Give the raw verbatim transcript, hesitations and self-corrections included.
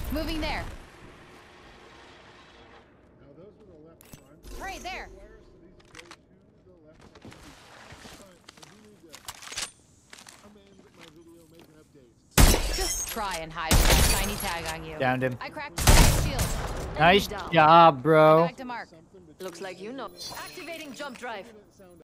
Moving there. Now those were the left front. Right there. Wires, so these go to the left front. Alright, I do need to come in with my video, make an update. Just try and hide with that shiny tag on you. Downed him. I cracked the shield. Nice down. job, bro. Back to Mark. Looks like you know. Activating jump drive.